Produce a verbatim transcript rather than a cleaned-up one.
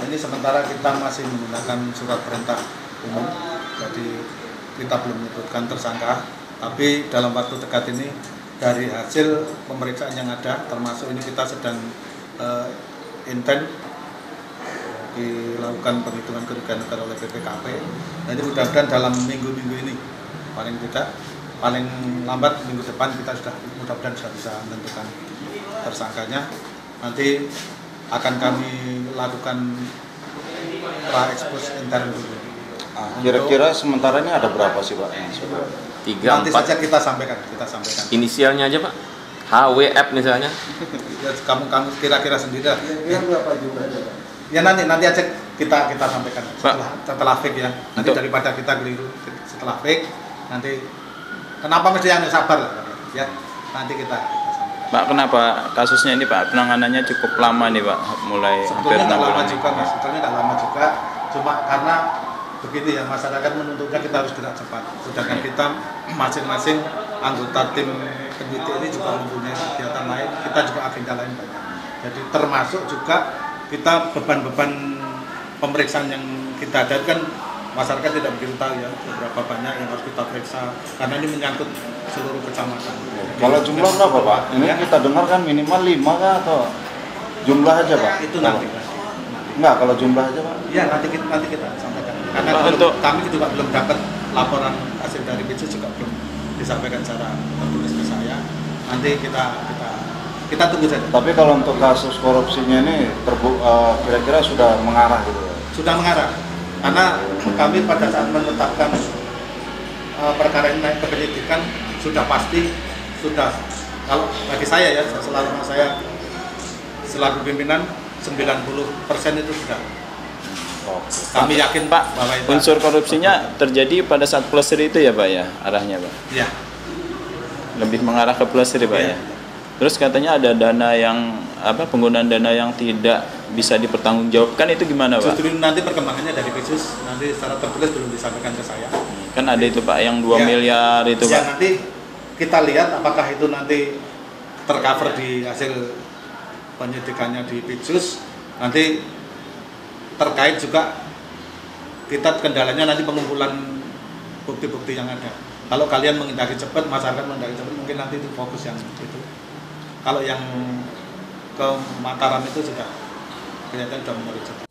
ini sementara kita masih menggunakan surat perintah umum, jadi kita belum menyebutkan tersangka, tapi dalam waktu dekat ini dari hasil pemeriksaan yang ada, termasuk ini kita sedang uh, intent dilakukan perhitungan kerugian negara oleh B P K P. Jadi mudah-mudahan dalam minggu-minggu ini, paling tidak, paling lambat minggu depan kita sudah mudah-mudahan sudah bisa menentukan tersangkanya. Nanti akan kami lakukan pra-expose intern dulu. Ah, kira-kira sementara ini ada berapa sih Pak? Tiga, Nanti empat. saja kita sampaikan, kita sampaikan. Inisialnya aja Pak, H W F misalnya. Ya, kamu kamu kira-kira sendiri lah. Ya, berapa jumlahnya Pak? Ya nanti nanti aja kita kita sampaikan setelah setelah fake ya. Nanti untuk, daripada kita keliru setelah fake, nanti kenapa mesti yang sabar lah ya. Nanti kita, kita sampaikan. Pak, kenapa kasusnya ini Pak penanganannya cukup lama nih Pak, mulai sebetulnya tidak lama juga Mas, sebetulnya tidak lama juga, cuma karena begini ya, masyarakat menuntutnya kita harus gerak cepat, sedangkan kita masing-masing anggota tim penyidik ini juga mempunyai kegiatan lain, kita juga agenda lain banyak, jadi termasuk juga kita beban-beban pemeriksaan yang kita ada kan masyarakat tidak begitu tahu ya beberapa banyak yang harus kita periksa karena ini menyangkut seluruh kecamatan. Kalau jumlah berapa Pak? Ini ya? Kita dengar kan minimal lima kah atau jumlah aja Pak? Itu nanti. Enggak, kalau jumlah aja Pak? Iya nanti kita nanti kita sampaikan. Karena Pak, belum, untuk... kami juga belum dapat laporan hasil dari Bitsus juga belum disampaikan secara tertulis ke saya. Nanti kita kita kita tunggu saja. Tapi kalau untuk kasus korupsinya ini terbu uh, kira-kira sudah mengarah gitu ya? Sudah mengarah. Karena kami pada saat menetapkan uh, perkara ini naik ke penyidikan sudah pasti sudah, kalau bagi saya ya selalu saya selaku pimpinan sembilan puluh persen itu sudah. Oh, kami yakin Pak bahwa itu unsur korupsinya terjadi pada saat pelesir itu ya Pak ya, arahnya Pak? Iya. Lebih mengarah ke pelesir Pak ya. ya. Terus katanya ada dana yang apa penggunaan dana yang tidak bisa dipertanggungjawabkan, itu gimana Pak? Justru nanti perkembangannya dari Bitsus, nanti secara tertulis belum disampaikan ke saya. Kan ada itu Pak yang dua ya, miliar itu ya, Pak. Nanti kita lihat apakah itu nanti tercover di hasil penyidikannya di Bitsus. Nanti terkait juga kita kendalanya nanti pengumpulan bukti-bukti yang ada. Kalau kalian menghindari cepat, masyarakat menghindari cepat, mungkin nanti itu fokus yang itu. Kalau yang ke Mataram itu sudah kelihatan sudah mulai cepat.